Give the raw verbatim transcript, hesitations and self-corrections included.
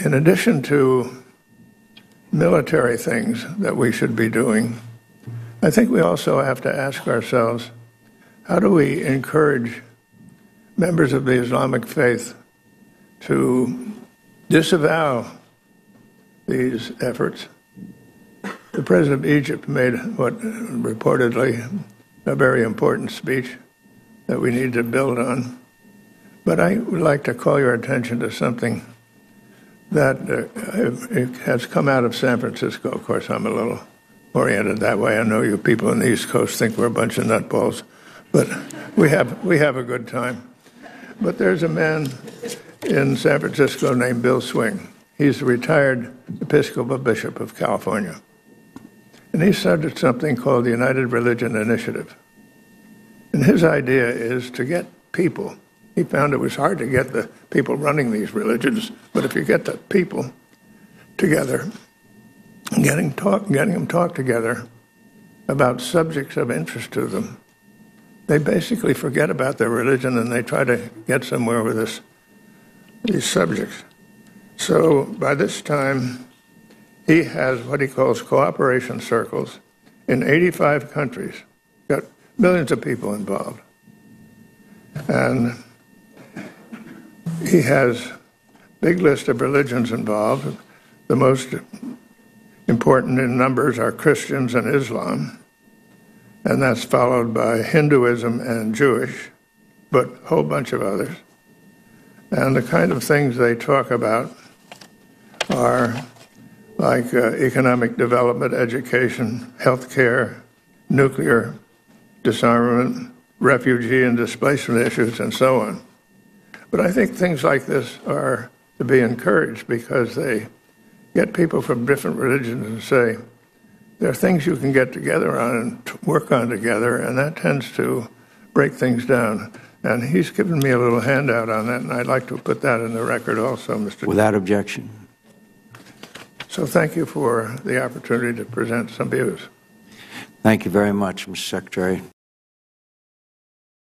in addition to military things that we should be doing, I think we also have to ask ourselves, how do we encourage members of the Islamic faith to disavow these efforts? The president of Egypt made what reportedly a very important speech that we need to build on. But I would like to call your attention to something that uh, has come out of San Francisco. Of course, I'm a little oriented that way. I know you people on the East Coast think we're a bunch of nutballs, but we have we have a good time. But there's a man in San Francisco named Bill Swing. He's a retired Episcopal Bishop of California. And he started something called the United Religion Initiative. And his idea is to get people. He found it was hard to get the people running these religions, but if you get the people together, getting talk, getting them talk together about subjects of interest to them, they basically forget about their religion and they try to get somewhere with this, these subjects. So by this time, he has what he calls cooperation circles in eighty-five countries, got millions of people involved. And he has a big list of religions involved. The most important in numbers are Christians and Islam, and that's followed by Hinduism and Jewish, but a whole bunch of others. And the kind of things they talk about are like uh, economic development, education, healthcare, nuclear disarmament, refugee and displacement issues, and so on. But I think things like this are to be encouraged because they get people from different religions and say, there are things you can get together on and work on together, and that tends to break things down. And he's given me a little handout on that, and I'd like to put that in the record also, Mister Without objection. So thank you for the opportunity to present some views. Thank you very much, Mister Secretary.